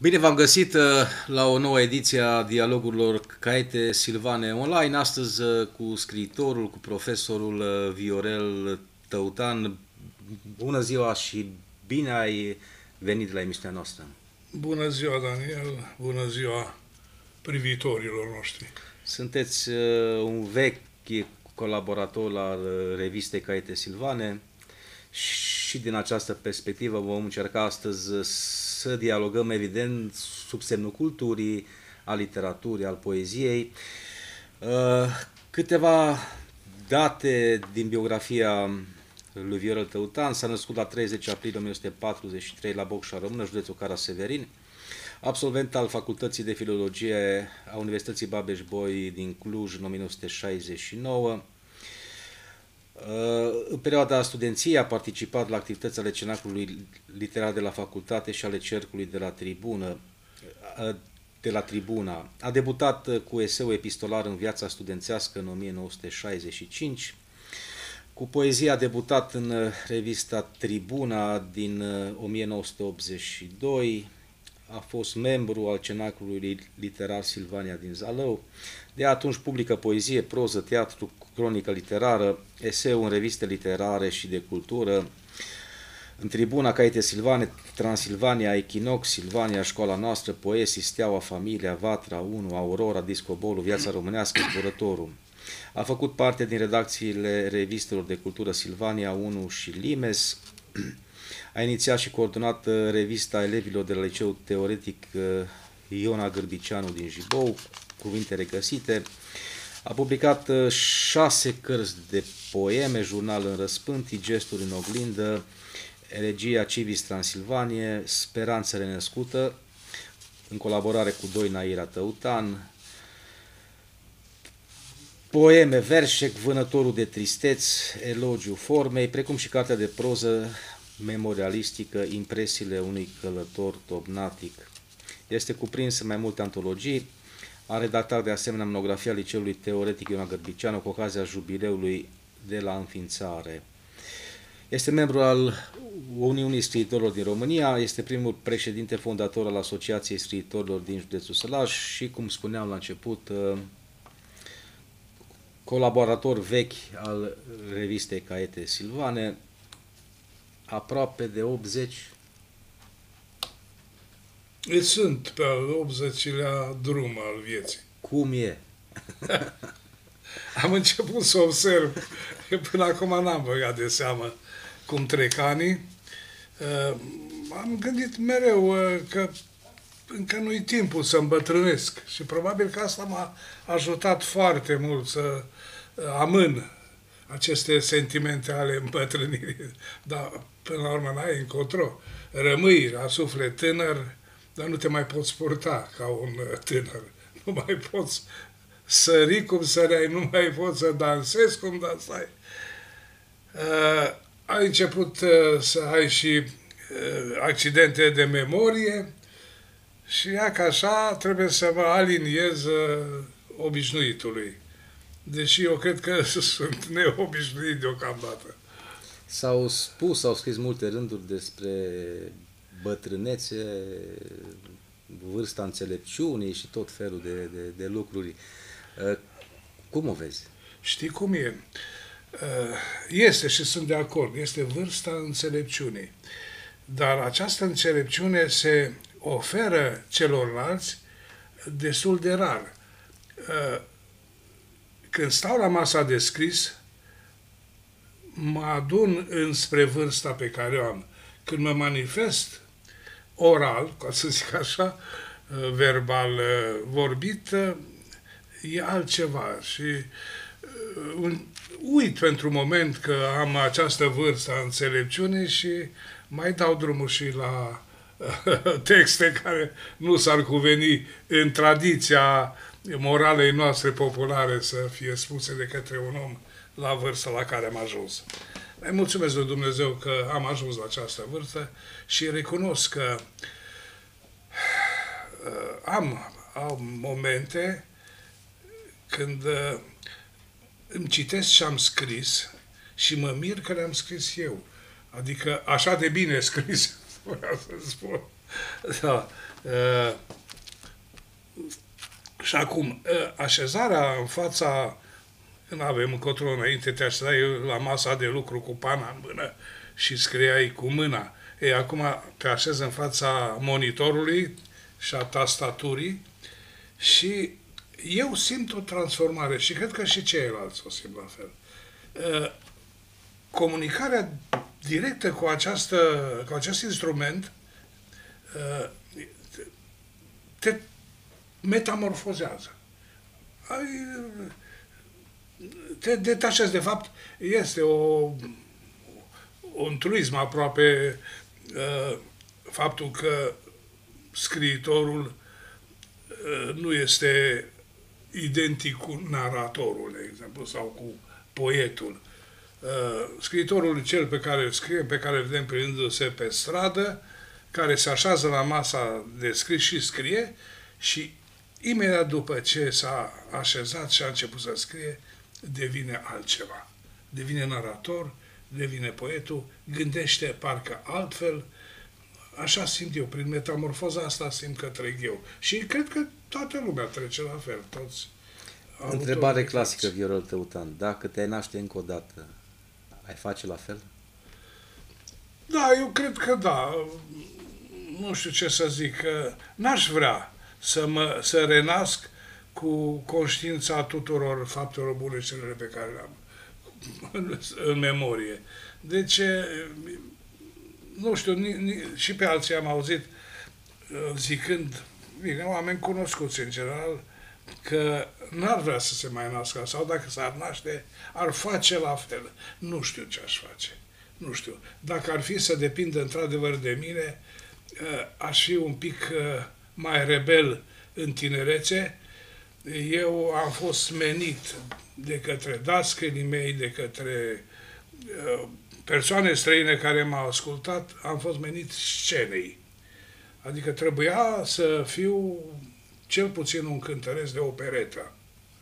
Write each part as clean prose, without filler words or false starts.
Bine v-am găsit la o nouă ediție a dialogurilor Caiete Silvane Online, astăzi cu scriitorul, cu profesorul Viorel Tăutan. Bună ziua și bine ai venit la emisiunea noastră. Bună ziua, Daniel, bună ziua privitorilor noștri. Sunteți un vechi colaborator la revistei Caiete Silvane și din această perspectivă vom încerca astăzi să dialogăm, evident, sub semnul culturii, a literaturii, al poeziei. Câteva date din biografia lui Viorel Tăutan. S-a născut la 30 aprilie 1943 la Bocșa Română, județul Cara-Severin. Absolvent al Facultății de Filologie a Universității Babeș-Bolyai din Cluj în 1969. În perioada studenției a participat la activități ale Cenaclului Literar de la facultate și ale Cercului de la Tribuna. A debutat cu eseu epistolar în viața studențească în 1965. Cu poezie a debutat în revista Tribuna din 1982. A fost membru al Cenaclului Literar Silvania din Zalău. De atunci publică poezie, proză, teatru, cronică literară, eseu în reviste literare și de cultură. În Tribuna, Caiete Silvane, Transilvania, Echinox, Silvania, Școala Noastră, Poesii, Steaua, Familia, Vatra 1, Aurora, Discobolul, Viața Românească, Zburătorul. A făcut parte din redacțiile revistelor de cultură Silvania 1 și Limes. A inițiat și coordonat revista elevilor de la Liceul Teoretic Iona Gârbiceanu din Jibou, Cuvinte regăsite. A publicat 6 cărți de poeme, Jurnal în răspântii, Gesturi în oglindă, Elegia Civis Transilvanie, Speranță renăscută, în colaborare cu Doina Ira Tăutan, poeme, verșec, Vânătorul de tristeți, Elogiu formei, precum și cartea de proză memorialistică, Impresiile unui călător dogmatic. Este cuprins în mai multe antologii. A redactat de asemenea monografia Liceului Teoretic Iona Gârbiceanu cu ocazia jubileului de la înființare. Este membru al Uniunii Scriitorilor din România, este primul președinte fondator al Asociației Scriitorilor din județul Sălaj și, cum spuneam la început, colaborator vechi al revistei Caiete Silvane, aproape de 80. Sunt pe al 80-lea drum al vieții. Cum e? Am început să observ, că până acum n-am băgat de seamă cum trec anii. Am gândit mereu că încă nu-i timpul să îmbătrânesc și probabil că asta m-a ajutat foarte mult să amân aceste sentimente ale îmbătrânirii. Dar până la urmă n-ai încotro. Rămâi la suflet tânăr, dar nu te mai poți purta ca un tânăr. Nu mai poți sări cum săreai, nu mai poți să dansezi cum dansai. Ai început să ai și accidente de memorie și ia că așa trebuie să mă aliniez obișnuitului. Deși eu cred că sunt neobișnuit deocamdată. S-au scris multe rânduri despre bătrânețe, vârsta înțelepciunii și tot felul de lucruri. Cum o vezi? Știi cum e? Este, și sunt de acord, este vârsta înțelepciunii. Dar această înțelepciune se oferă celorlalți destul de rar. Când stau la masa de scris, mă adun înspre vârsta pe care o am. Când mă manifest oral, ca să zic așa, verbal vorbit, e altceva. Și uit pentru un moment că am această vârstă a înțelepciunii și mai dau drumul și la texte care nu s-ar cuveni în tradiția moralei noastre populare să fie spuse de către un om la vârsta la care am ajuns. Îi mulțumesc lui Dumnezeu că am ajuns la această vârstă și recunosc că am momente când îmi citesc ce am scris și mă mir că le-am scris eu. Adică așa de bine scris, vreau să spun. Da. Și acum, așezarea în fața, când avem încotro înainte, te așezai la masa de lucru cu pana în mână și scriai cu mâna. Ei, acum te așezi în fața monitorului și a tastaturii și eu simt o transformare și cred că și ceilalți o simt la fel. Comunicarea directă cu acest instrument te metamorfozează. Te detașezi, de fapt, este un truism aproape faptul că scriitorul nu este identic cu naratorul, de exemplu, sau cu poetul. Scriitorul e cel pe care îl scrie, pe care îl vedem plimbându-se pe stradă, care se așează la masa de scris și scrie și imediat după ce s-a așezat și a început să scrie, devine altceva. Devine narator, devine poetul, gândește parcă altfel. Așa simt eu, prin metamorfoza asta simt că trec eu. Și cred că toată lumea trece la fel, toți. Întrebare clasică, Viorel Teutan. Dacă te-ai naște încă o dată, ai face la fel? Da, eu cred că da. Nu știu ce să zic. N-aș vrea să renasc cu conștiința tuturor faptelor bune și rele pe care le-am în memorie. Deci, nu știu, și pe alții am auzit zicând, bine, oameni cunoscuți în general, că n-ar vrea să se mai nască, sau dacă s-ar naște, ar face la fel. Nu știu ce aș face. Nu știu. Dacă ar fi să depindă într-adevăr de mine, aș fi un pic mai rebel în tinerețe. Eu am fost menit de către dascălii mei, de către persoane străine care m-au ascultat, am fost menit scenei. Adică trebuia să fiu cel puțin un cântăreț de operetă.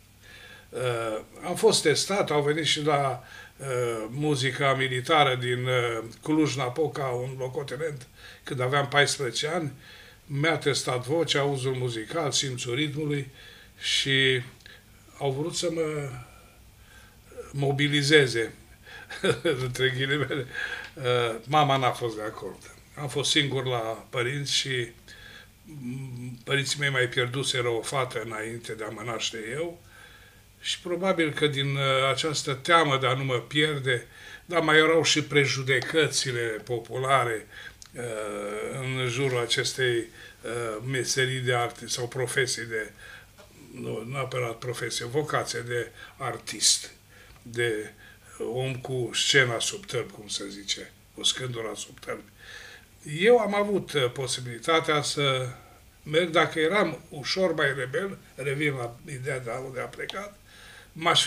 Am fost testat, au venit și la muzica militară din Cluj-Napoca, un locotenent, când aveam 14 ani, mi-a testat vocea, auzul muzical, simțul ritmului și au vrut să mă mobilizeze, între ghilimele. Mama n-a fost de acord. Am fost singur la părinți și părinții mei mai pierduseră o fată înainte de a mă naște eu și probabil că din această teamă de a nu mă pierde, dar mai erau și prejudecățile populare în jurul acestei meserii de arte sau profesii de, nu neapărat profesie, vocație de artist, de om cu scena sub tălpi, cum se zice, cu scândura sub tălpi. Eu am avut posibilitatea să merg, dacă eram ușor mai rebel, revin la ideea de a plecat, m-aș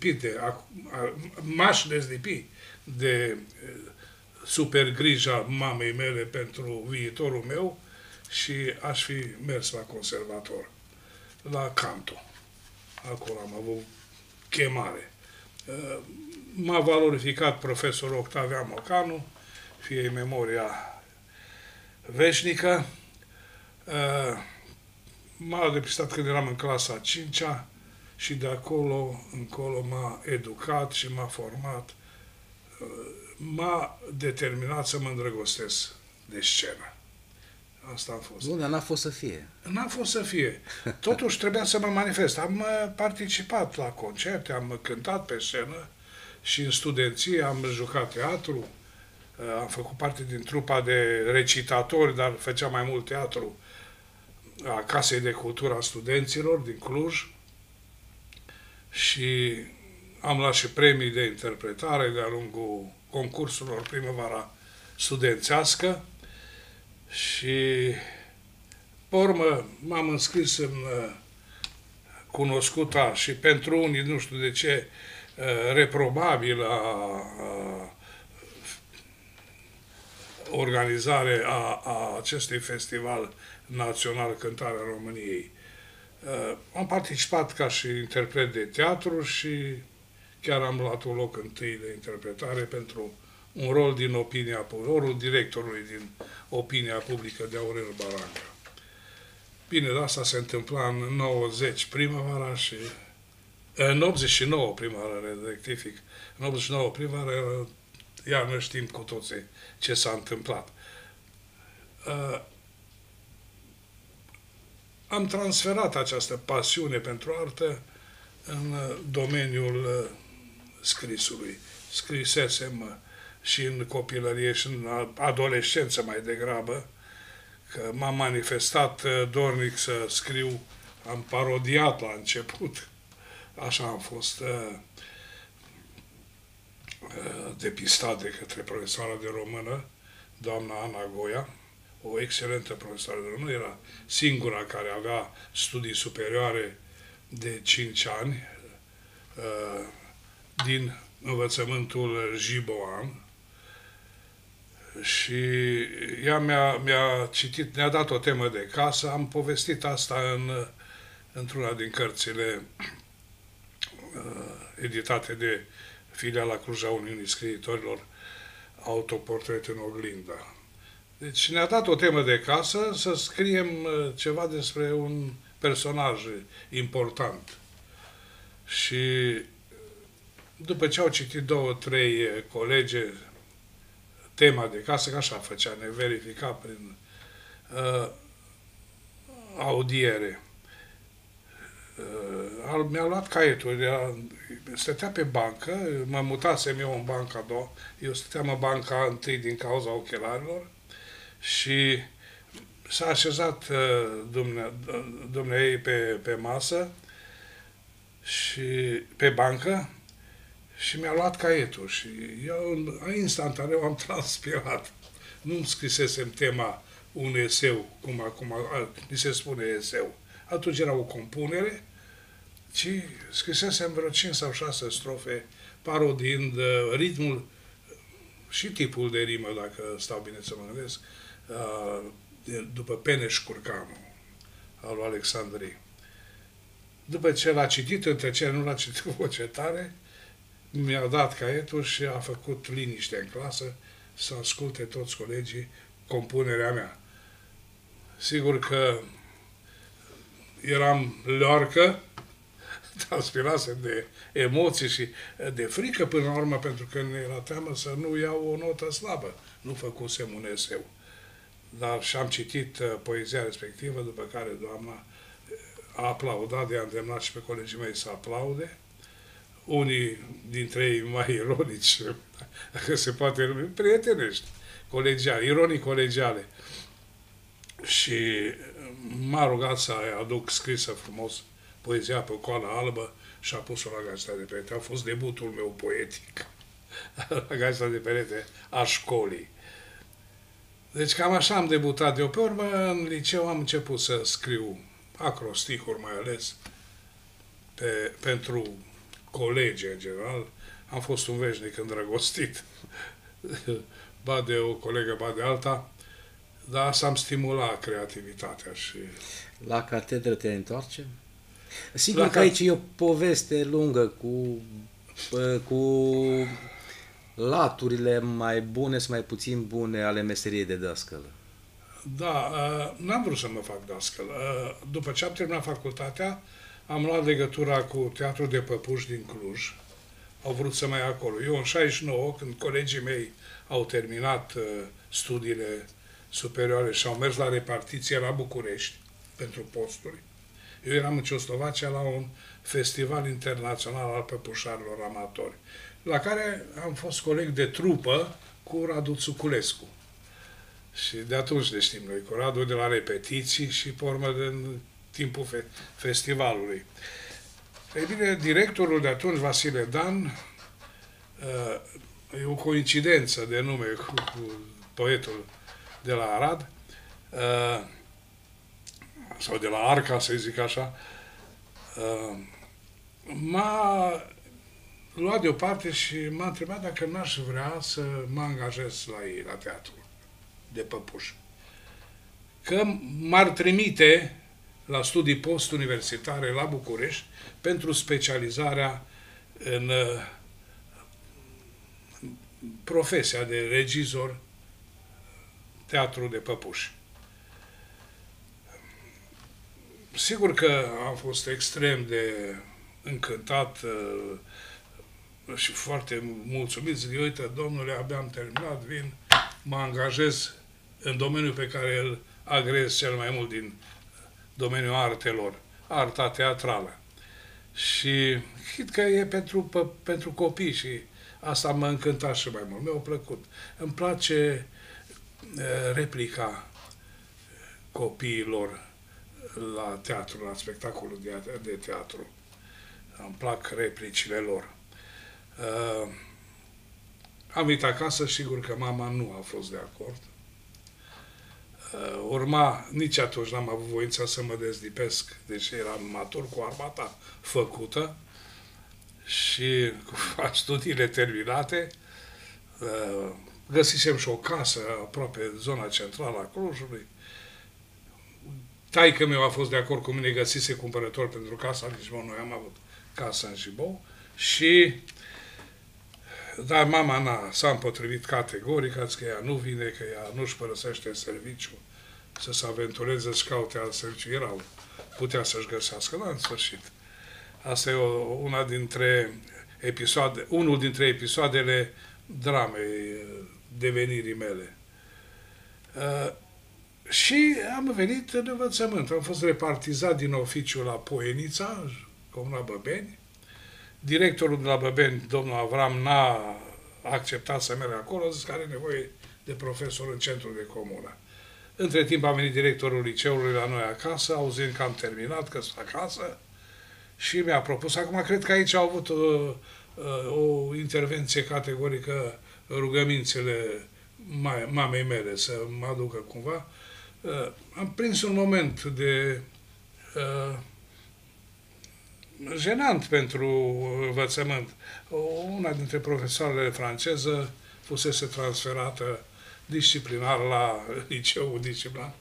dezlipi de super grija mamei mele pentru viitorul meu și aș fi mers la conservator, la canto. Acolo am avut chemare. M-a valorificat profesorul Octavian Mocanu, fie memoria veșnică. M-a depistat când eram în clasa 5-a și de acolo încolo m-a educat și m-a format. M-a determinat să mă îndrăgostesc de scenă. Asta a fost. Nu, dar n-a fost să fie. N-a fost să fie. Totuși trebuia să mă manifest. Am participat la concerte, am cântat pe scenă și în studenție am jucat teatru. Am făcut parte din trupa de recitatori, dar făceam mai mult teatru a Casei de Cultură a Studenților din Cluj și am luat și premii de interpretare de-a lungul concursurilor primăvara studențească și pe urmă m-am înscris în cunoscuta și pentru unii, nu știu de ce, reprobabilă organizare a acestui festival național Cântarea României. Am participat ca și interpret de teatru și chiar am luat un loc întâi de interpretare pentru un rol din opinia publică, rolul directorului din opinia publică de Aurel Baranca. Bine, asta se întâmpla în 90 primăvara și în 89 primăvară, rectific. În 89 primăvară, iar știm cu toții ce s-a întâmplat. Am transferat această pasiune pentru artă în domeniul scrisului. Scrisesem și în copilărie și în adolescență mai degrabă, că m-am manifestat dornic să scriu, am parodiat la început. Așa am fost depistat de către profesoara de română, doamna Ana Goia, o excelentă profesoară de română, era singura care avea studii superioare de 5 ani din învățământul Jiboan, și ea mi-a citit, ne-a dat o temă de casă, am povestit asta într-una din cărțile editate de filiala Cluj a Uniunii Scriitorilor, Autoportret în oglindă. Deci ne-a dat o temă de casă să scriem ceva despre un personaj important. Și după ce au citit 2-3 colege tema de casă, că așa făcea, ne verifica prin audiere. Mi-a luat caietul, stătea pe bancă, mă mutasem eu în banca a doua, eu stăteam în banca întâi din cauza ochelarilor și s-a așezat dumneei pe masă și pe bancă și mi-a luat caietul și eu instantaneu am transpirat. Nu scrisesem tema un eseu, cum acum mi se spune eseu. Atunci era o compunere, ci scrisesem vreo 5 sau 6 strofe, parodiind ritmul și tipul de rimă, dacă stau bine să mă gândesc, după Peneș Curcanu, al lui Alexandrii. După ce l-a citit în tăcere, nu l-a citit cu voce tare, mi-a dat caietul și a făcut liniște în clasă să asculte toți colegii compunerea mea. Sigur că eram leoarcă, transpirasem de emoții și de frică până la urmă, pentru că mi-era teamă să nu iau o notă slabă. Nu făcusem un eseu. Dar și-am citit poezia respectivă, după care doamna a aplaudat, de-a îndemnat și pe colegii mei să aplaude. Unii dintre ei mai ironici, dacă se poate numi, prietenești, colegiale, ironii colegiale. Și m-a rugat să aduc scrisă frumos poezia pe coală albă și a pus-o la gazeta de perete. A fost debutul meu poetic la gazeta de perete a școlii. Deci cam așa am debutat eu. Pe urmă, în liceu am început să scriu acrosticuri, mai ales pentru colegi în general. Am fost un veșnic îndrăgostit, ba de o colegă, ba de alta, dar asta îmi stimula creativitatea. Și la catedră te întoarce? Sigur că aici e o poveste lungă cu laturile mai bune sau mai puțin bune ale meseriei de dascăl. Da, n-am vrut să mă fac dascăl. După ce am terminat facultatea, am luat legătura cu Teatrul de Păpuși din Cluj. Au vrut să mă ia acolo. Eu în 69, când colegii mei au terminat studiile superioare și au mers la repartiție la București pentru posturi, eu eram în Ceoslovacia la un festival internațional al păpușarilor amatori, la care am fost coleg de trupă cu Radu Țuculescu. Și de atunci le știm noi, cu Radu de la repetiții și pe urmă în timpul festivalului. Ei bine, directorul de atunci, Vasile Dan, e o coincidență de nume cu poetul de la Arad, sau de la Arca, să zic așa, m-a luat deoparte și m-a întrebat dacă n-aș vrea să mă angajez la ei, la teatru de păpuși. Că m-ar trimite la studii post-universitare la București pentru specializarea în profesia de regizor teatru de păpuși. Sigur că am fost extrem de încântat și foarte mulțumit. Zic, uite, domnule, abia am terminat, vin, mă angajez în domeniul pe care îl agrez cel mai mult din domeniul artelor, arta teatrală. Și cred că e pentru copii și asta m-a încântat și mai mult. Mi-a plăcut. Îmi place replica copiilor la teatru, la spectacolul de teatru. Îmi plac replicile lor. Am venit acasă, sigur că mama nu a fost de acord. Urma, nici atunci n-am avut voința să mă dezdipesc, deși eram matur cu armata făcută și cu studiile terminate. Găsisem și o casă aproape zona centrală a Clujului. Taică meu a fost de acord cu mine, găsise cumpărător pentru casa în Jibou, noi am avut casa în Jibou și dar mama s-a împotrivit categoric, că ea nu vine, că ea nu-și părăsește serviciul, să se aventureze, să-și caute alt serviciu. Putea să-și găsească, dar în sfârșit. Asta e unul dintre episoadele dramei devenirii mele. Și am venit în învățământ. Am fost repartizat din oficiu la Poienița, Comuna Băbeni. Directorul de la Băbeni, domnul Avram, n-a acceptat să merg acolo, zis că are nevoie de profesor în centrul de comună. Între timp a venit directorul liceului la noi acasă, auzind că am terminat, că sunt acasă, și mi-a propus. Acum cred că aici au avut o intervenție categorică rugămințele mamei mele să mă aducă cumva. Am prins un moment de jenant pentru învățământ. Una dintre profesoarele franceză fusese transferată disciplinar la liceul disciplinar,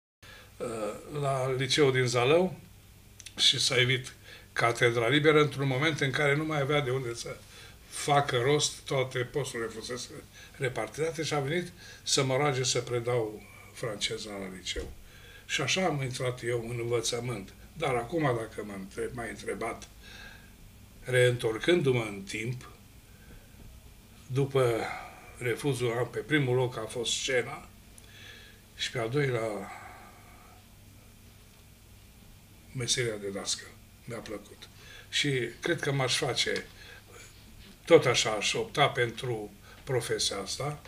la liceul din Zalău și s-a evit catedra liberă într-un moment în care nu mai avea de unde să facă rost, toate posturile fusese repartizate și a venit să mă roage să predau franceza la liceu. Și așa am intrat eu în învățământ. Dar acum, dacă m-ai întrebat, reîntorcându-mă în timp, după refuzul, pe primul loc a fost scena și pe al doilea meseria de dascăl. Mi-a plăcut. Și cred că m-aș face, tot așa aș opta pentru profesia asta.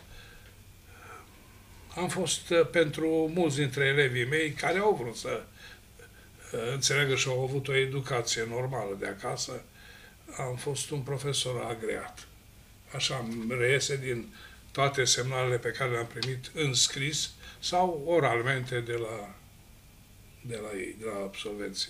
Am fost pentru mulți dintre elevii mei care au vrut să înțeleagă și au avut o educație normală de acasă, am fost un profesor agreat. Așa îmi reiese din toate semnalele pe care le-am primit în scris sau oralmente de la ei, de la absolvenții.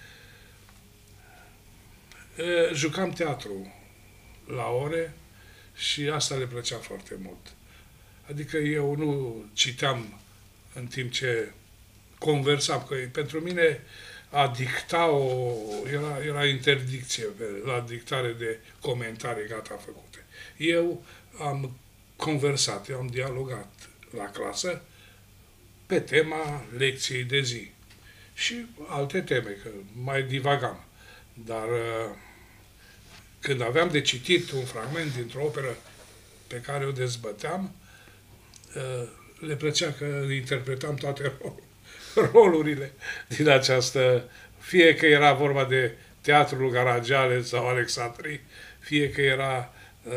Jucam teatru la ore și asta le plăcea foarte mult. Adică eu nu citeam în timp ce conversam, că pentru mine a dicta era interdicție la dictare de comentarii gata făcute. Eu am conversat, eu am dialogat la clasă pe tema lecției de zi și alte teme, că mai divagam. Dar când aveam de citit un fragment dintr-o operă pe care o dezbăteam, le plăcea că interpretam toate rolurile din această, fie că era vorba de Teatrul Garagiale sau Alexandrii, fie că era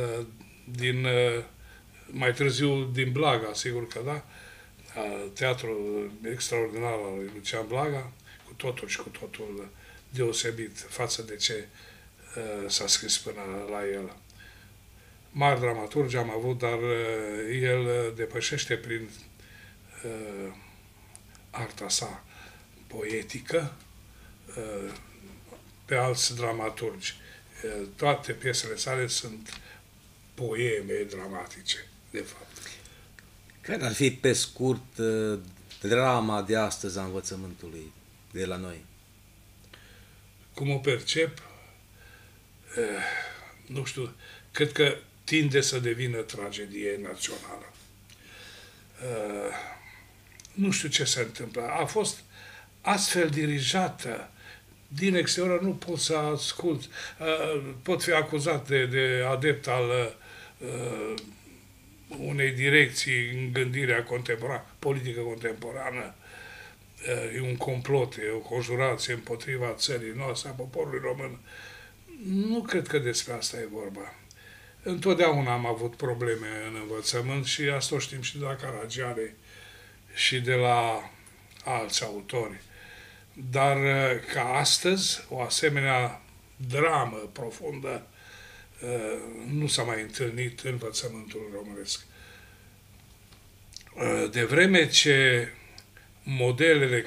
mai târziu din Blaga, sigur că da, teatrul extraordinar al lui Lucian Blaga, cu totul și cu totul deosebit față de ce s-a scris până la el. Mari dramaturgi am avut, dar el depășește prin arta sa poetică pe alți dramaturgi. Toate piesele sale sunt poeme dramatice, de fapt. Care ar fi, pe scurt, drama de astăzi a învățământului de la noi? Cum o percep? Nu știu, cred că tinde să devină tragedie națională. Nu știu ce se întâmplă. A fost astfel dirijată din exterior, nu pot să ascult. Pot fi acuzat de adept al unei direcții în gândirea contemporană, politică contemporană. E un complot, e o conjurație împotriva țării noastre, a poporului român. Nu cred că despre asta e vorba. Întotdeauna am avut probleme în învățământ și asta o știm și de la Caragiale și de la alți autori. Dar ca astăzi, o asemenea dramă profundă nu s-a mai întâlnit în învățământul românesc. De vreme ce modelele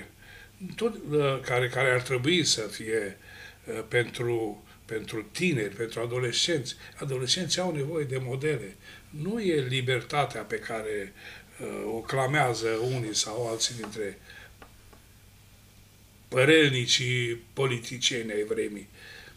care ar trebui să fie pentru tineri, pentru adolescenți, adolescenții au nevoie de modele. Nu e libertatea pe care o clamează unii sau alții dintre părelnicii politicieni ai vremii.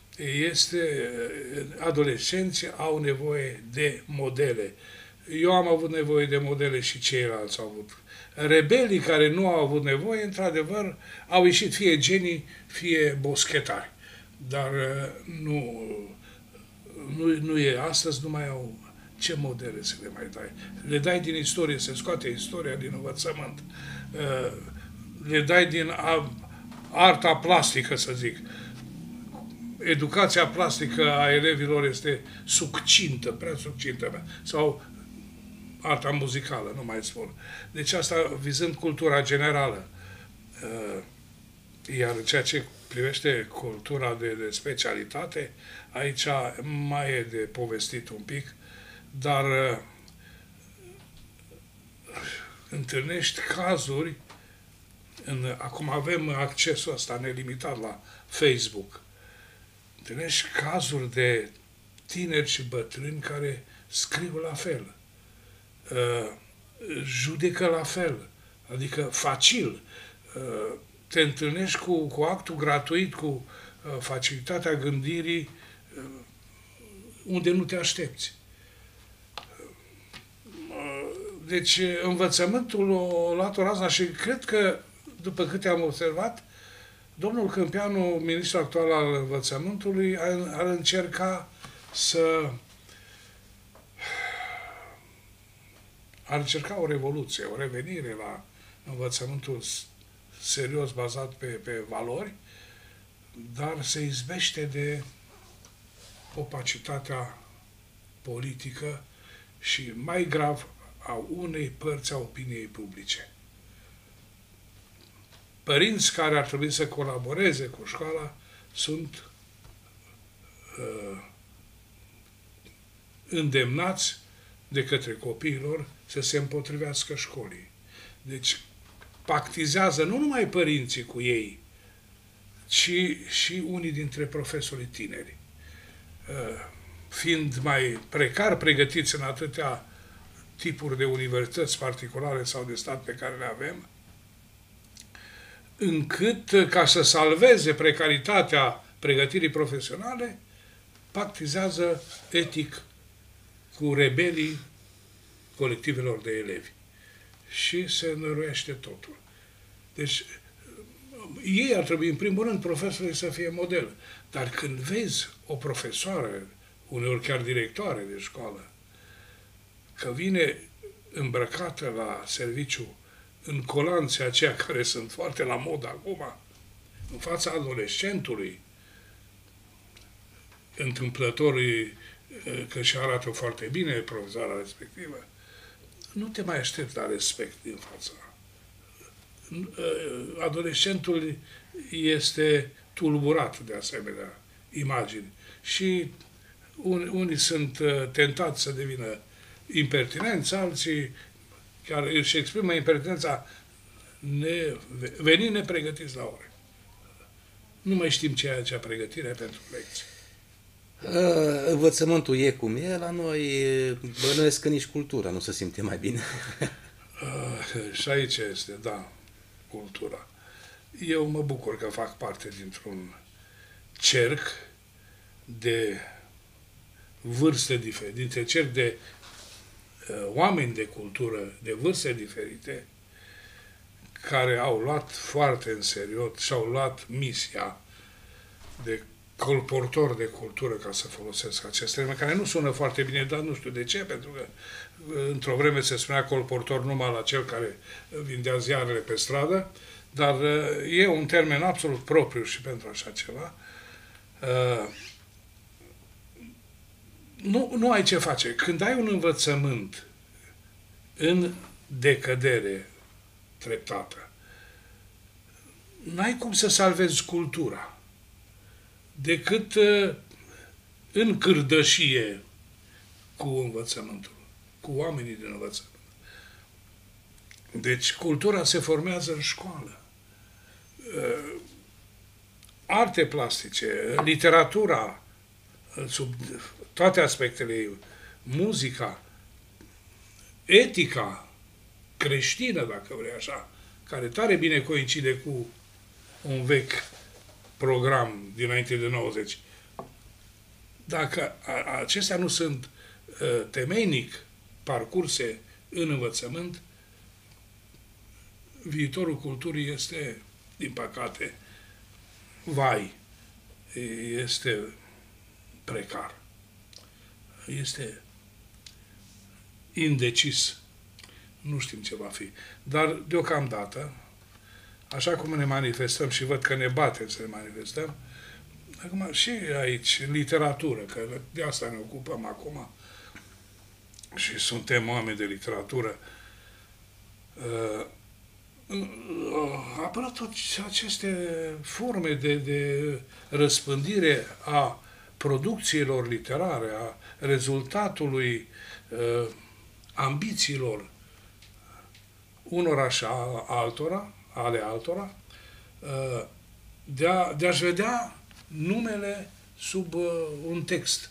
Adolescenții au nevoie de modele. Eu am avut nevoie de modele și ceilalți au avut. Rebelii care nu au avut nevoie, într-adevăr, au ieșit fie genii, fie boschetari. Dar nu e astăzi, nu mai au ce modele să le mai dai. Le dai din istorie, se scoate istoria din învățământ. Le dai din arta plastică, să zic. Educația plastică a elevilor este succintă, prea succintă. Sau arta muzicală, nu mai spun. Deci asta vizând cultura generală. Iar în ceea ce privește cultura de specialitate, aici mai e de povestit un pic, dar întâlnești cazuri, acum avem accesul ăsta nelimitat la Facebook, întâlnești cazuri de tineri și bătrâni care scriu la fel, judecă la fel, adică facil. Te întâlnești cu actul gratuit, cu facilitatea gândirii unde nu te aștepți. Deci învățământul o luat o razna și cred că, după câte am observat, domnul Câmpianu, ministrul actual al învățământului, ar încerca o revoluție, o revenire la învățământul serios bazat pe valori, dar se izbește de opacitatea politică și, mai grav, a unei părți a opiniei publice. Părinți care ar trebui să colaboreze cu școala sunt îndemnați de către copiilor să se împotrivească școlii. Deci pactizează nu numai părinții cu ei, ci și unii dintre profesorii tineri. Fiind mai precar pregătiți în atâtea tipuri de universități particulare sau de stat pe care le avem, încât, ca să salveze precaritatea pregătirii profesionale, pactizează etic cu rebelii colectivelor de elevi. Și se năruiește totul. Deci, ei ar trebui, în primul rând, profesorii să fie model. Dar când vezi o profesoară, uneori chiar directoare de școală, că vine îmbrăcată la serviciu în colanțe aceia care sunt foarte la modă acum, în fața adolescentului, întâmplătorii că și arată foarte bine profesoara respectivă, nu te mai aștepți la respect din fața. Adolescentul este tulburat de asemenea imagini și unii sunt tentați să devină impertinenți, alții chiar își exprimă impertinența venind nepregătiți la ore. Nu mai știm ce e acea pregătire pentru lecții. Învățământul e cum e, la noi bănuiesc că nici cultura nu se simte mai bine. Și aici este, da, cultura. Eu mă bucur că fac parte dintr-un cerc de vârste diferite, dintre cerc de oameni de cultură, de vârste diferite, care au luat foarte în serios și au luat misia de colportor de cultură, ca să folosesc acest termen, care nu sună foarte bine, dar nu știu de ce, pentru că într-o vreme se spunea colportor numai la cel care vindea ziarele pe stradă, dar e un termen absolut propriu și pentru așa ceva. Nu ai ce face. Când ai un învățământ în decădere treptată, n-ai cum să salvezi cultura decât în cârdășie cu învățământul, cu oamenii din învățământ. Deci cultura se formează în școală. Arte plastice, literatura, sub toate aspectele ei, muzica, etica creștină, dacă vrei așa, care tare bine coincide cu un vechi program dinainte de 90. Dacă acestea nu sunt temeinic parcurse în învățământ, viitorul culturii este, din păcate, este precar. Este indecis. Nu știm ce va fi. Dar, deocamdată, așa cum ne manifestăm și văd că ne batem să ne manifestăm, acum și aici, literatură, că de asta ne ocupăm acum și suntem oameni de literatură, apără toate aceste forme de răspândire a producțiilor literare, a rezultatului ambițiilor unora și ale altora, de a-și vedea numele sub un text.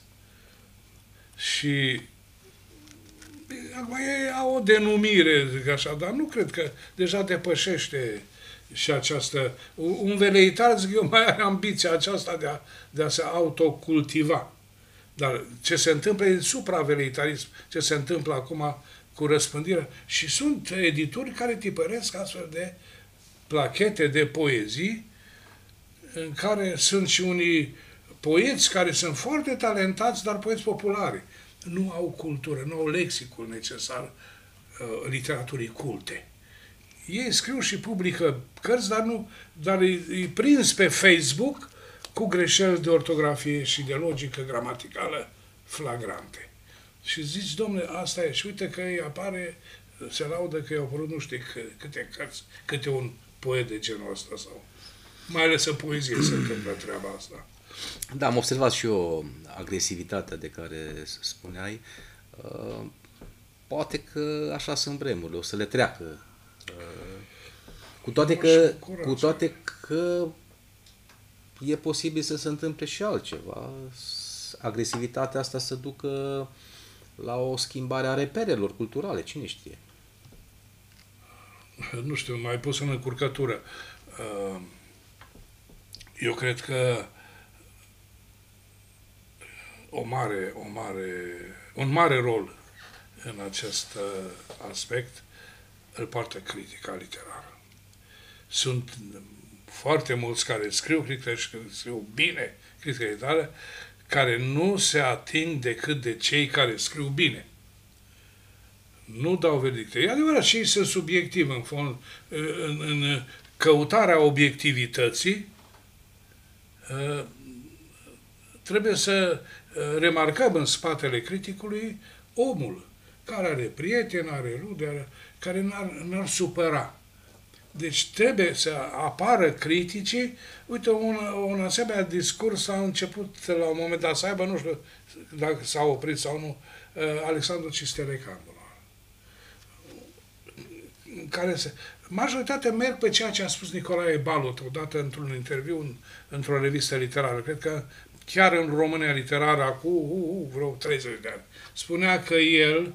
Și acum ei au o denumire, zic așa, dar nu cred că deja depășește și această... Un veleitar, zic eu, mai are ambiția aceasta de a se autocultiva. Dar ce se întâmplă e supraveleitarism, ce se întâmplă acum cu răspândirea. Și sunt edituri care tipăresc astfel de plachete de poezii, în care sunt și unii poeți care sunt foarte talentați, dar poeți populari. Nu au cultură, nu au lexicul necesar literaturii culte. Ei scriu și publică cărți, dar îi prins pe Facebook cu greșeli de ortografie și de logică gramaticală flagrante. Și zici, domnule, asta e. Și uite că îi apare, se laudă că i-au apărut nu știu câte cărți, câte un poet de genul ăsta sau... Mai ales în poezie se întâmplă treaba asta. Da, am observat și eu agresivitatea de care spuneai. Poate că așa sunt vremurile, o să le treacă. Cu toate că e posibil să se întâmple și altceva. Agresivitatea asta să ducă la o schimbare a reperelor culturale, cine știe? Nu știu, m-ai pus în încurcătură. Eu cred că un mare rol în acest aspect îl poartă critica literară. Sunt foarte mulți care scriu critică și scriu bine critică literară, care nu se ating decât de cei care scriu bine. Nu dau verdicte. E adevărat, și ei sunt subiectivi în fond, în căutarea obiectivității. Trebuie să remarcăm în spatele criticului omul care are prieteni, are rude, care n-ar supăra. Deci trebuie să apară criticii. Uite, un asemenea discurs a început la un moment dat să aibă, nu știu dacă s-a oprit sau nu, Alexandru Cisterecandu. Majoritatea merg pe ceea ce a spus Nicolae Balot odată într-un interviu într-o revistă literară. Cred că chiar în România Literară acum vreo 30 de ani. Spunea că el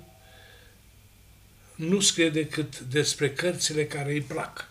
nu scrie decât despre cărțile care îi plac.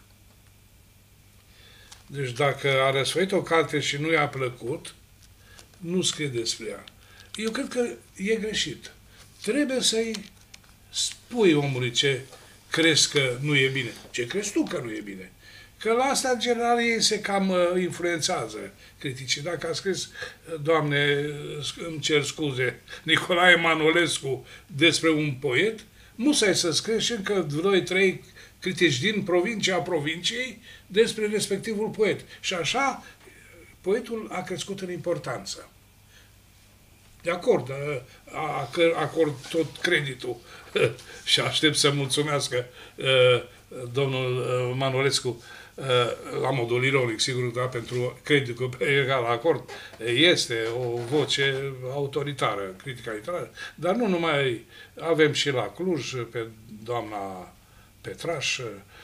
Deci dacă a răsfoit o carte și nu i-a plăcut, nu scrie despre ea. Eu cred că e greșit. Trebuie să-i spui omului ce crezi că nu e bine. Ce crezi tu că nu e bine? Că la asta, în general, ei se cam influențează criticii. Dacă a scris, Doamne, îmi cer scuze, Nicolae Manolescu despre un poet, musai să scrii și încă 2-3 critici din provincia provinciei despre respectivul poet. Și așa, poetul a crescut în importanță. De acord, acord tot creditul și aștept să mulțumească domnul Manolescu la modul ironic, sigur, da, pentru creditul pe care acord. Este o voce autoritară, critica literară, dar nu numai, avem și la Cluj pe doamna Petraș,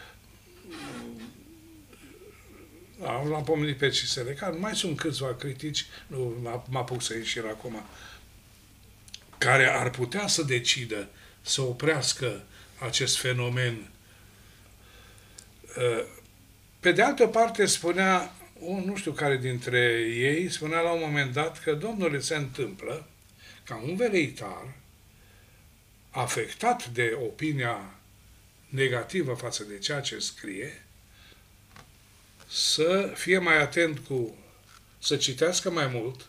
l-am pomenit pe Ciselecan, mai sunt câțiva critici, nu mă apuc să ieșir acum, care ar putea să decidă să oprească acest fenomen. Pe de altă parte, spunea, nu știu care dintre ei, spunea la un moment dat că, domnule, se întâmplă ca un veleitar afectat de opinia negativă față de ceea ce scrie, să fie mai atent să citească mai mult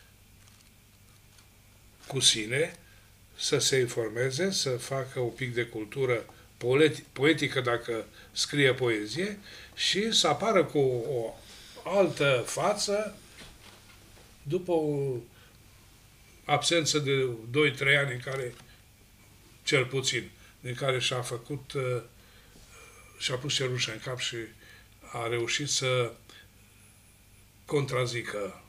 cu sine, să se informeze, să facă un pic de cultură poetică dacă scrie poezie și să apară cu o altă față după o absență de 2-3 ani în care, cel puțin, din care și-a făcut, și-a pus cerușă în cap și a reușit să contrazică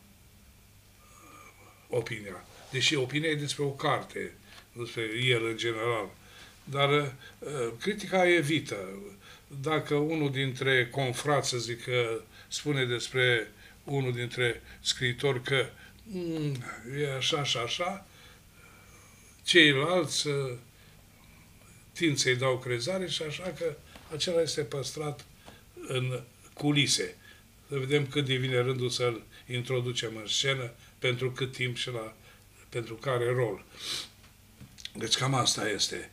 opinia. Deși opinia e despre o carte, despre el în general. Dar critica evită. Dacă unul dintre confrați, să zic, spune despre unul dintre scriitori că e așa și așa, ceilalți tind să-i dau crezare și așa că acela este păstrat în culise. Să vedem cât devine rândul să-l introducem în scenă, pentru cât timp și pentru care rol. Deci cam asta este.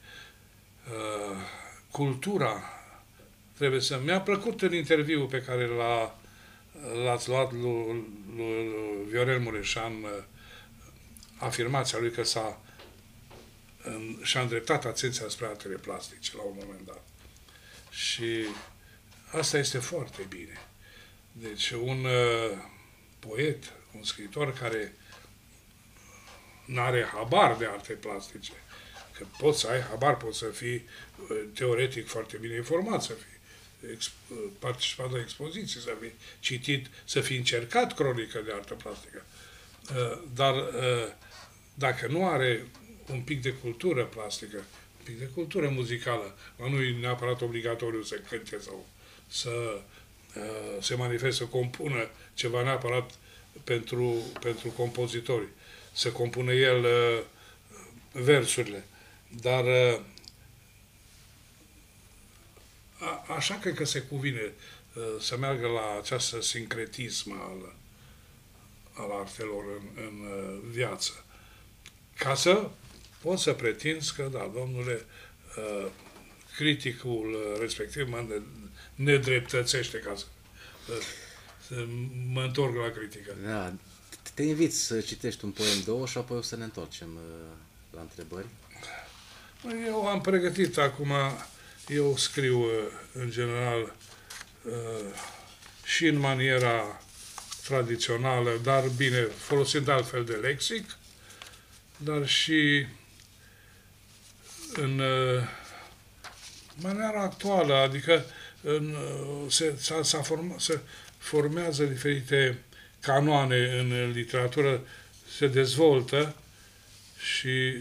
Cultura trebuie să... Mi-a plăcut în interviul pe care l-ați luat lui Viorel Mureșan, afirmația lui că și-a îndreptat atenția spre artele plastice la un moment dat. Și asta este foarte bine. Deci un poet, un scriitor care n-are habar de arte plastice, că poți să ai habar, poți să fii teoretic foarte bine informat, să fii participat la expoziții, să fii citit, să fii încercat cronică de artă plastică. Dar dacă nu are un pic de cultură plastică, un pic de cultură muzicală, nu e neapărat obligatoriu să cânte sau să se manifeste, să compună ceva neapărat pentru compozitori, să compună el versurile. Dar așa cred că se cuvine să meargă la acest sincretism al artelor în viață. Ca să poți să pretinzi că, da, domnule, criticul respectiv mă nedreptățește, ca să mă întorc la critică. Da, te invit să citești un poem, două și apoi o să ne întoarcem la întrebări. Eu am pregătit acum, eu scriu în general și în maniera tradițională, dar bine, folosind altfel de lexic, dar și în maniera actuală, adică se formează diferite canoane în literatură, se dezvoltă și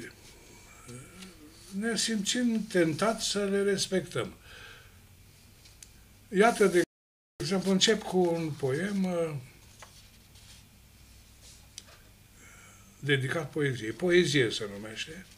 ne simțim tentați să le respectăm. Iată, de exemplu, încep cu un poem dedicat poeziei. Poezie se numește.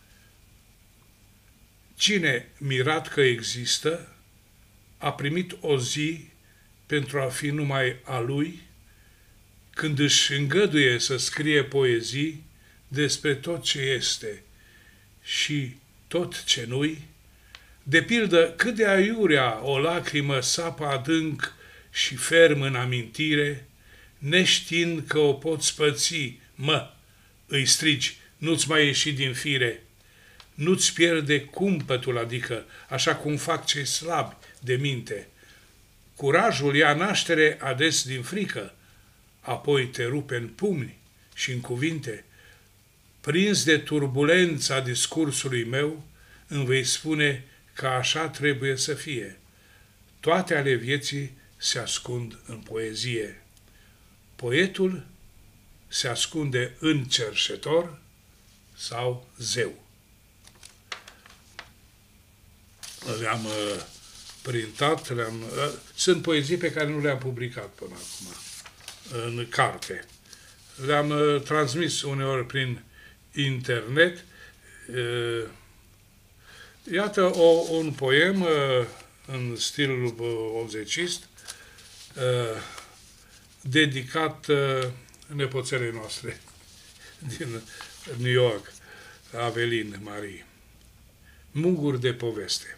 Cine, mirat că există, a primit o zi pentru a fi numai a lui, când își îngăduie să scrie poezii despre tot ce este și tot ce nu-i? De pildă, cât de aiurea o lacrimă sapă adânc și ferm în amintire, neștiind că o poți păți, îi strigi, nu-ți mai ieși din fire, nu-ți pierde cumpătul, adică așa cum fac cei slabi de minte. Curajul ia naștere ades din frică, apoi te rupe în pumni și în cuvinte. Prins de turbulența discursului meu, îmi vei spune că așa trebuie să fie. Toate ale vieții se ascund în poezie. Poetul se ascunde în cerșetor sau zeu. Le-am printat, sunt poezii pe care nu le-am publicat până acum în carte. Le-am transmis uneori prin internet. Iată un poem în stilul obzecist, dedicat nepoțelei noastre din New York, Avelin Marie. Muguri de poveste.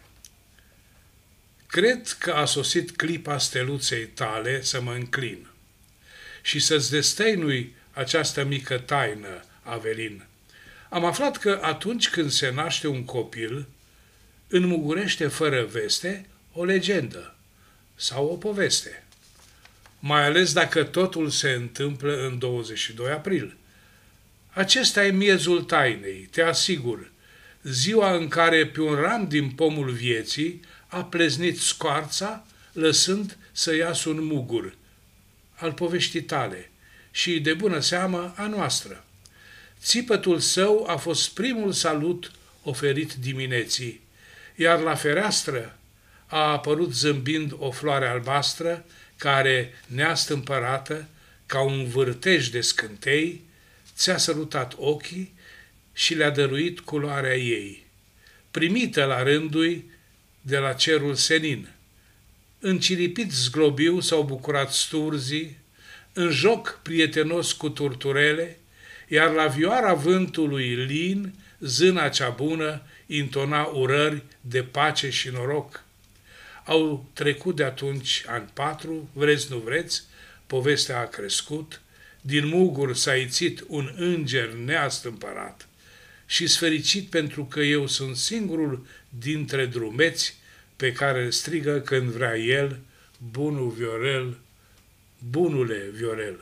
Cred că a sosit clipa steluței tale să mă înclin și să-ți destăinui această mică taină, Avelin. Am aflat că atunci când se naște un copil, înmugurește fără veste o legendă sau o poveste, mai ales dacă totul se întâmplă în 22 april. Acesta e miezul tainei, te asigur, ziua în care pe un ram din pomul vieții a pleznit scoarța, lăsând să iasă un mugur al poveștii tale și, de bună seamă, a noastră. Țipătul său a fost primul salut oferit dimineții, iar la fereastră a apărut zâmbind o floare albastră care, neastâmpărată, ca un vârtej de scântei, ți-a sărutat ochii și le-a dăruit culoarea ei, primită la rândui de la cerul senin. În ciripit zglobiu s-au bucurat sturzii, în joc prietenos cu turturele, iar la vioara vântului lin, zâna cea bună intona urări de pace și noroc. Au trecut de atunci ani 4, vreți nu vreți, povestea a crescut, din mugur s-a ițit un înger neastâmpărat și-s fericit pentru că eu sunt singurul dintre drumeți pe care îl strigă când vrea el, bunul Viorel, bunule Viorel.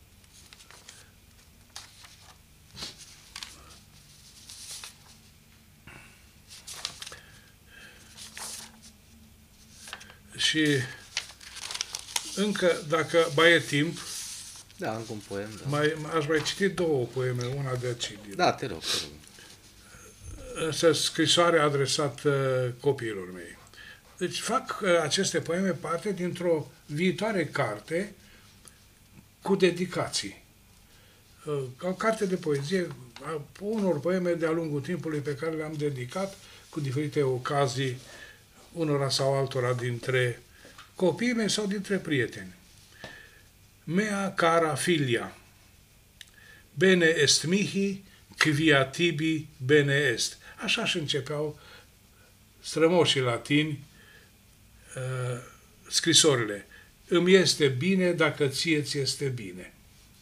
Și încă, dacă mai e timp, da, încă un poem, da. aș mai citi două poeme, una de aici. Da, te rog, te rog. Asta scrisoare adresată copiilor mei. Deci fac aceste poeme parte dintr-o viitoare carte cu dedicații. O carte de poezie, unor poeme de-a lungul timpului pe care le-am dedicat cu diferite ocazii unora sau altora dintre copiii mei sau dintre prieteni. Mea cara filia, bene est mihi, quia tibi bene est. Așa și începeau strămoșii latini scrisorile. Îmi este bine dacă ție ți este bine.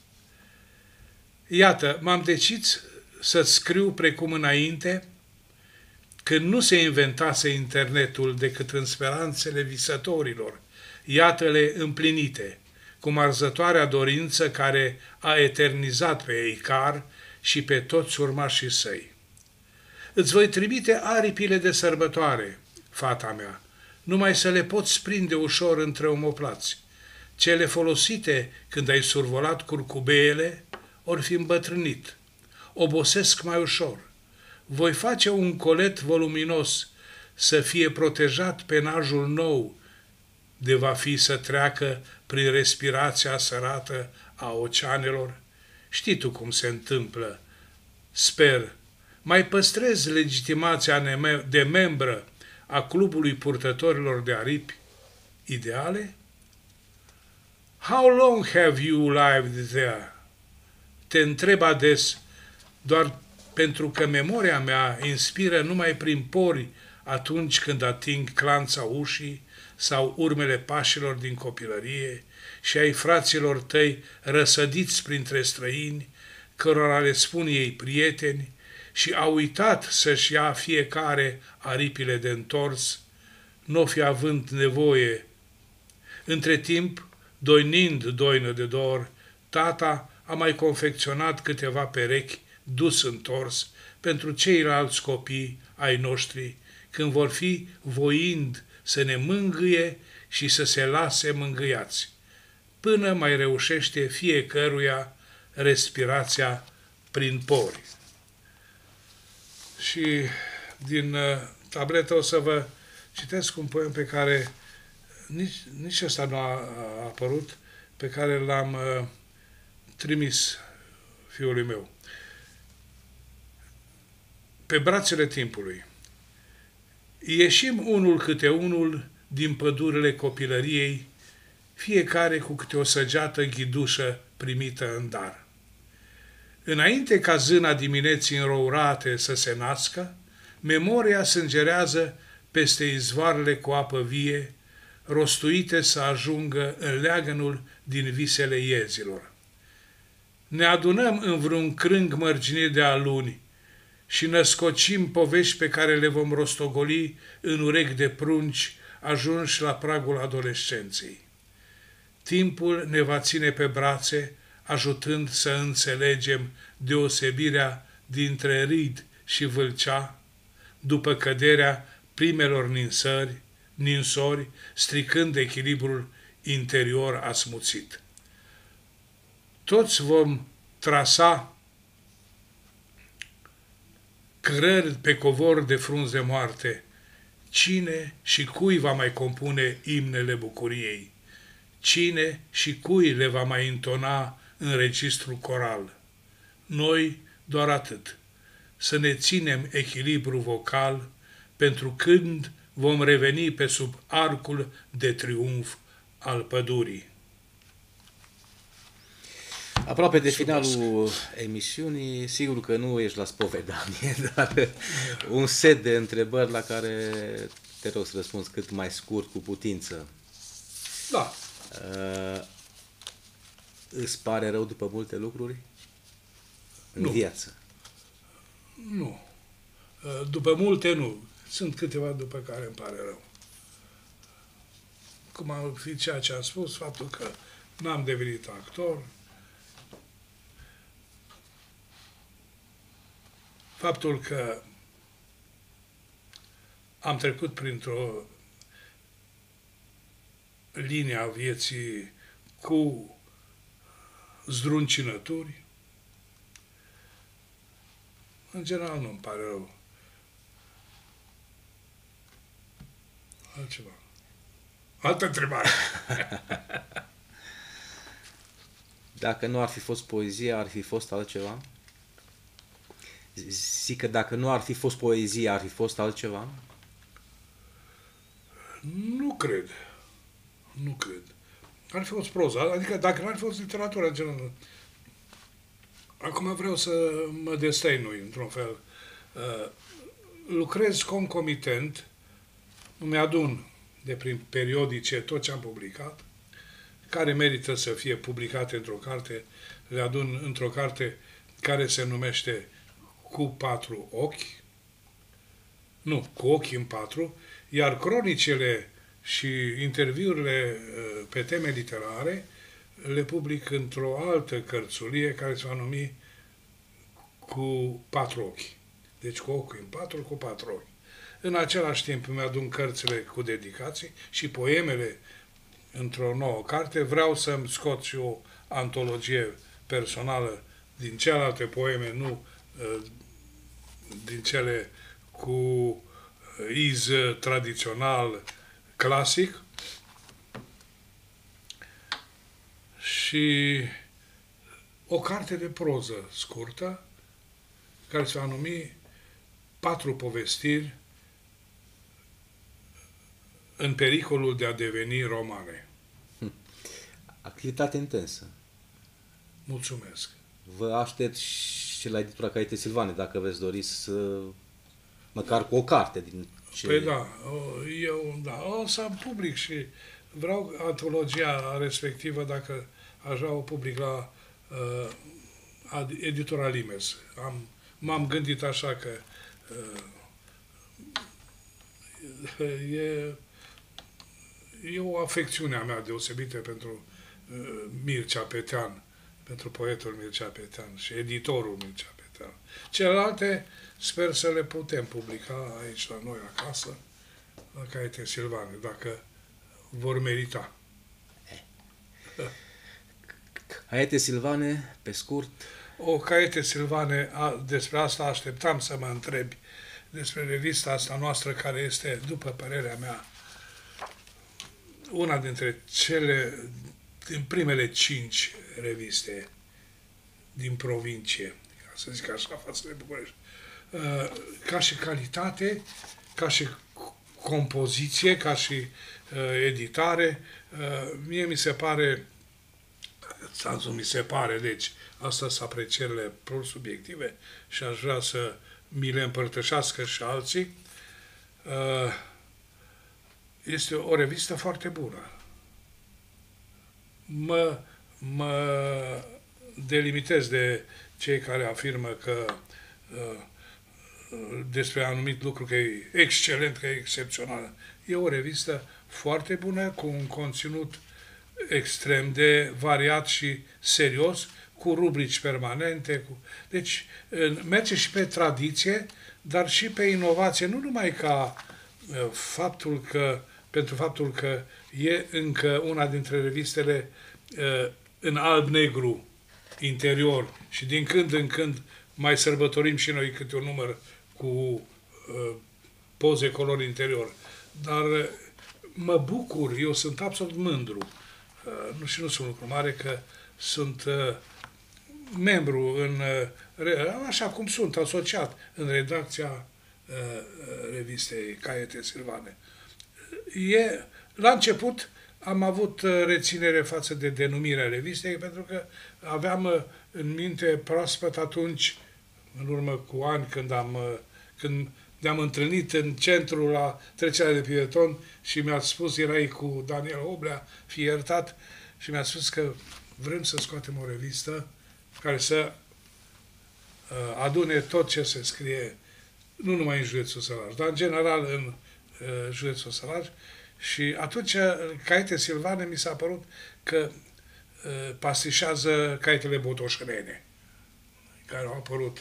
Iată, m-am decis să-ți scriu precum înainte, când nu se inventase internetul decât în speranțele visătorilor, iată-le împlinite, cum arzătoarea dorință care a eternizat pe Eicar și pe toți urmașii săi. Îți voi trimite aripile de sărbătoare, fata mea, numai să le poți prinde ușor între omoplați. Cele folosite când ai survolat curcubeele ori fi îmbătrânit. Obosesc mai ușor. Voi face un colet voluminos să fie protejat penajul nou de va fi să treacă prin respirația sărată a oceanelor. Știi tu cum se întâmplă. Sper, mai păstrez legitimația de membră a clubului purtătorilor de aripi ideale? How long have you lived there? Te întreb ades doar pentru că memoria mea inspiră numai prin pori atunci când ating clanța ușii sau urmele pașilor din copilărie și ai fraților tăi răsădiți printre străini, cărora le spun ei prieteni, și a uitat să-și ia fiecare aripile de întors, n-o fi având nevoie. Între timp, doinind doină de dor, tata a mai confecționat câteva perechi dus întors pentru ceilalți copii ai noștri, când vor fi voind să ne mângâie și să se lase mângâiați, până mai reușește fiecăruia respirația prin pori. Și din tabletă o să vă citesc un poem pe care nici ăsta nu a apărut, pe care l-am trimis fiului meu. Pe brațele timpului. Ieșim unul câte unul din pădurile copilăriei, fiecare cu câte o săgeată ghidușă primită în dar. Înainte ca zâna dimineții înrourate să se nască, memoria sângerează peste izvoarele cu apă vie, rostuite să ajungă în leagănul din visele iezilor. Ne adunăm în vreun crâng mărginit de aluni și născocim povești pe care le vom rostogoli în urechi de prunci ajunși la pragul adolescenței. Timpul ne va ține pe brațe, ajutând să înțelegem deosebirea dintre rid și vâlcea, după căderea primelor ninsori, stricând echilibrul interior asmuțit. Toți vom trasa cărări pe covor de frunze moarte. Cine și cui va mai compune imnele bucuriei? Cine și cui le va mai intona în registru coral? Noi doar atât, să ne ținem echilibru vocal pentru când vom reveni pe sub arcul de triumf al pădurii. Aproape de finalul emisiunii, sigur că nu ești la spovedanie, dar un set de întrebări la care te rog să răspunzi cât mai scurt, cu putință. Da. Îți pare rău după multe lucruri? În viață? Nu. După multe, nu. Sunt câteva după care îmi pare rău. Cum ar fi ceea ce am spus, faptul că n-am devenit actor, faptul că am trecut printr-o linie a vieții cu zdruncinături. În general nu-mi pare rău. Altceva. Altă întrebare. Dacă nu ar fi fost poezia, ar fi fost altceva? Zic că dacă nu ar fi fost poezia, ar fi fost altceva? Nu cred. Nu cred. Ar fi fost proza. Adică dacă n-ar fi fost literatura, în general. Acum vreau să mă destăinui, într-un fel. Lucrez concomitent, îmi adun de prin periodice tot ce am publicat, care merită să fie publicate într-o carte, le adun într-o carte care se numește Cu 4 ochi, nu, Cu ochii în 4, iar cronicele și interviurile pe teme literare le public într-o altă cărțulie care se va numi Cu 4 ochi. Deci cu ochii în 4, cu 4 ochi. În același timp îmi adun cărțile cu dedicații și poemele într-o nouă carte. Vreau să-mi scot și o antologie personală din celelalte poeme, nu din cele cu iz tradițional clasic. Și o carte de proză scurtă care se va numi 4 povestiri în pericolul de a deveni romane. Activitate intensă. Mulțumesc. Vă aștept și la editura Caiete Silvane, dacă veți dori să... măcar cu o carte din ce... Păi da, o să public și vreau antologia respectivă, dacă aș vrea o public la editura Limes. M-am gândit așa că e o afecțiune a mea deosebită pentru Mircea Petean, pentru poetul Mircea Petean și editorul Mircea Petean. Celelalte sper să le putem publica aici la noi acasă, la Caiete Silvane, dacă vor merita. Caiete Silvane, pe scurt. O Caiete Silvane, despre asta așteptam să mă întrebi, despre revista asta noastră, care este, după părerea mea, una dintre din primele 5 reviste din provincie, ca să zic așa, față de București. Ca și calitate, ca și compoziție, ca și editare, mie mi se pare, mi se pare, deci, asta sunt aprecierile subiective și aș vrea să mi le împărtășească și alții, este o revistă foarte bună. Mă delimitez de cei care afirmă că despre anumit lucru că e excelent, că e excepțional. E o revistă foarte bună, cu un conținut extrem de variat și serios, cu rubrici permanente. Deci merge și pe tradiție, dar și pe inovație, nu numai ca pentru faptul că e încă una dintre revistele în alb-negru interior și din când în când mai sărbătorim și noi câte un număr cu poze color interior. Dar mă bucur, eu sunt absolut mândru, și nu sunt lucru mare, că sunt membru așa cum sunt, asociat în redacția revistei Caiete Silvane. La început am avut reținere față de denumirea revistei, pentru că aveam în minte proaspăt atunci, în urmă cu ani, când ne-am întâlnit în centru la trecerea de pieton și mi-a spus, erai cu Daniel Oblea, fi iertat, și mi-a spus că vrem să scoatem o revistă care să adune tot ce se scrie, nu numai în județul Sălaj, dar în general în județul Sălaj. Și atunci Caiete Silvane mi s-a părut că pastișează caietele botoșănene, care au apărut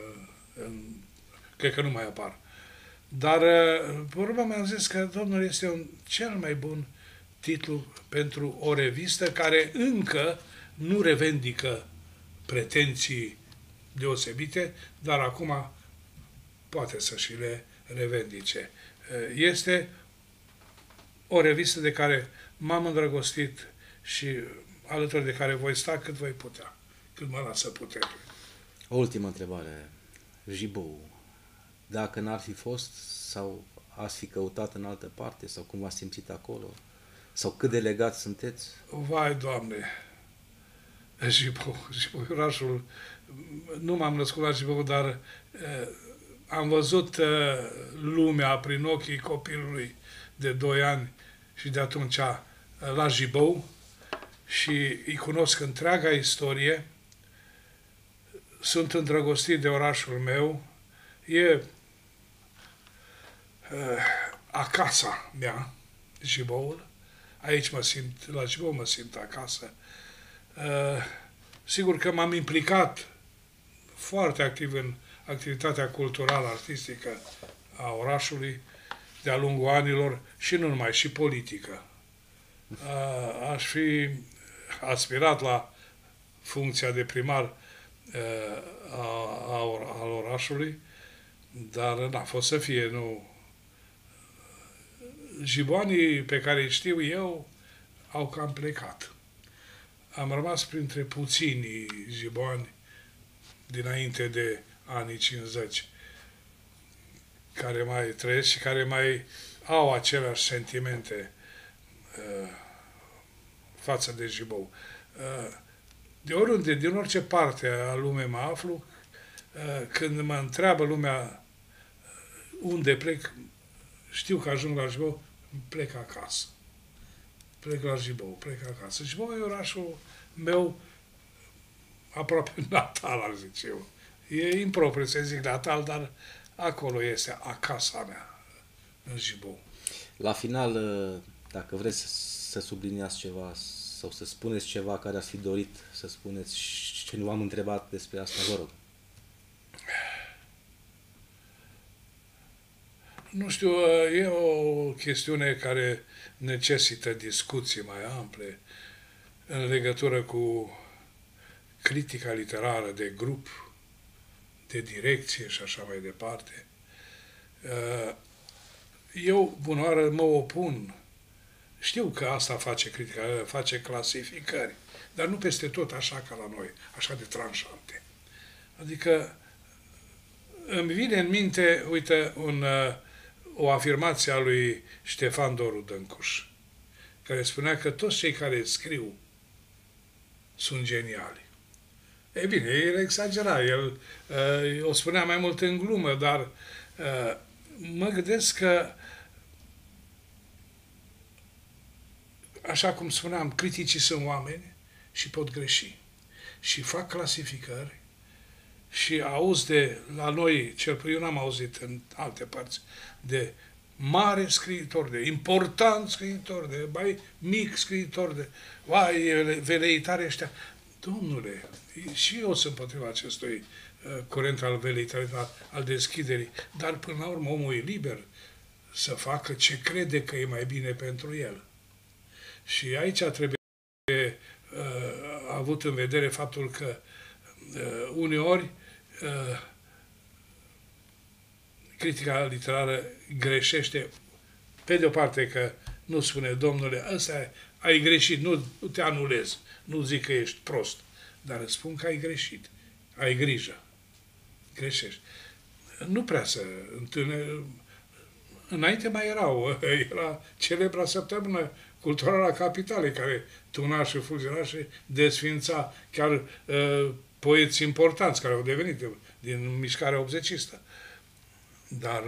cred că nu mai apar. Dar, pe urmă, mi-am zis că, domnul, este cel mai bun titlu pentru o revistă care încă nu revendică pretenții deosebite, dar acum poate să și le revendice. Este o revistă de care m-am îndrăgostit și alături de care voi sta cât voi putea, cât mă lasă puterea. O ultimă întrebare. Jibou, dacă n-ar fi fost sau ați fi căutat în altă parte sau cum v-ați simțit acolo? Sau cât de legat sunteți? Vai, Doamne! Jibou, orașul, nu m-am născut la Jibou, dar am văzut lumea prin ochii copilului de 2 ani și de atunci la Jibou și îi cunosc întreaga istorie. Sunt îndrăgostit de orașul meu. E acasa mea, Jiboul. Aici la Jibou mă simt acasă. Sigur că m-am implicat foarte activ în activitatea culturală, artistică a orașului de-a lungul anilor și nu numai, și politică. Aș fi aspirat la funcția de primar al orașului, dar n-a fost să fie, nu. Jiboanii pe care îi știu eu au cam plecat. Am rămas printre puținii jiboani dinainte de anii 50 care mai trăiesc și care mai au aceleași sentimente față de Jibou. De oriunde, din orice parte a lumii mă aflu, când mă întreabă lumea unde plec, știu că ajung la Jibou, plec acasă. Plec la Jibou, plec acasă. Jibou e orașul meu aproape natal, ar zice eu. E impropriu să zic natal, dar acolo este acasă mea, în Jibou. La final, dacă vreți să subliniați ceva sau să spuneți ceva care ați fi dorit să spuneți și nu v-am întrebat despre asta, vă rog. Nu știu, e o chestiune care necesită discuții mai ample în legătură cu critica literară de grup, de direcție și așa mai departe. Eu, bunoară, mă opun. Știu că asta face critica, face clasificări, dar nu peste tot așa ca la noi, așa de tranșante. Adică îmi vine în minte, uite, o afirmație a lui Ștefan Doru Dâncuș, care spunea că toți cei care scriu sunt geniali. E bine, el exagera, el o spunea mai mult în glumă, dar mă gândesc că, așa cum spuneam, criticii sunt oameni și pot greși. Și fac clasificări și auzi la noi, eu n-am auzit în alte părți, de mare scriitor, de important scriitor, de mai mic scriitor, de veleitare ăștia. Domnule, și eu sunt împotriva acestui curent al veleitarii, al deschiderii, dar până la urmă omul e liber să facă ce crede că e mai bine pentru el. Și aici trebuie avut în vedere faptul că uneori critica literară greșește, pe de o parte că nu spune, domnule, ăsta ai greșit, nu te anulez, nu zic că ești prost, dar îți spun că ai greșit, ai grijă, greșești. Nu prea să întâlne. Înainte mai era celebra săptămână culturală a capitalei, care tuna și fulgera și desfința chiar poeți importanți care au devenit din mișcarea obzecistă. Dar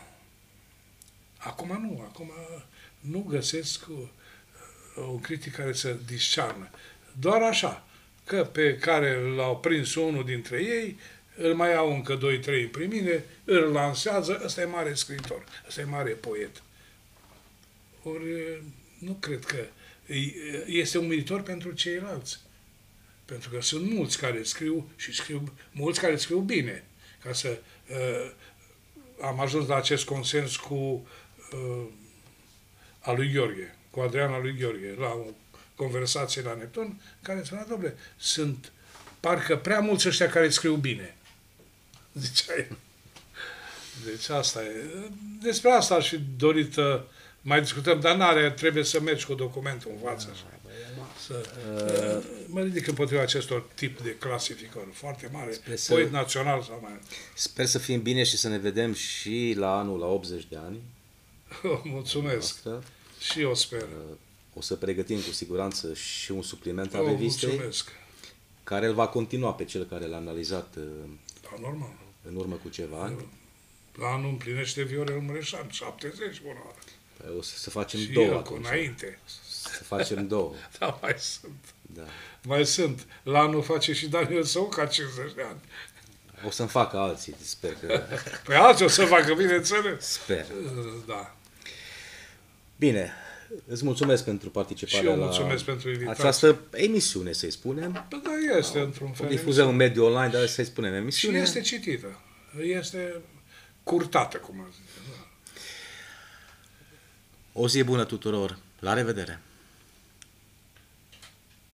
acum nu găsesc o critică care să discearnă. Doar așa, că pe care l-au prins unul dintre ei, îl mai au încă 2-3 în primire, îl lansează, ăsta e mare scriitor, ăsta e mare poet. Ori nu cred că este umilitor pentru ceilalți. Pentru că sunt mulți care scriu și mulți care scriu bine. Ca să am ajuns la acest consens cu a lui Gheorghe, cu Adriana lui Gheorghe, la o conversație la Neptun, care spunea, dom'le, sunt parcă prea mulți ăștia care scriu bine. Zicea el. Deci asta e. Despre asta aș fi dorit mai discutăm, dar trebuie să mergi cu documentul în față. Mă ridic împotriva acestor tip de clasificări foarte mare, poet național sau mai. Sper să fim bine și să ne vedem și la anul, la 80 de ani. Mulțumesc. Și eu sper. O să pregătim cu siguranță și un supliment al revistei, care îl va continua pe cel care l-a analizat normal. În urmă cu ceva ani. La anul împlinește Viorel Mureșan, 70, bună oară. O să facem și două eu, atunci. înainte. Să facem două. Da, mai sunt. Da. Mai sunt. La anul face și Daniel Săuca 50 de ani. O să-mi facă alții, sper că... Păi alții o să facă, bineînțeles. Sper. Da. Bine. Îți mulțumesc pentru participarea pentru invitație. Această emisiune, să-i spunem. Da, este într-un fel. O difuzăm în mediul online, dar să-i spunem emisiune. Și este citită. Este curtată, cum ar zice. Da. O zi bună tuturor. La revedere!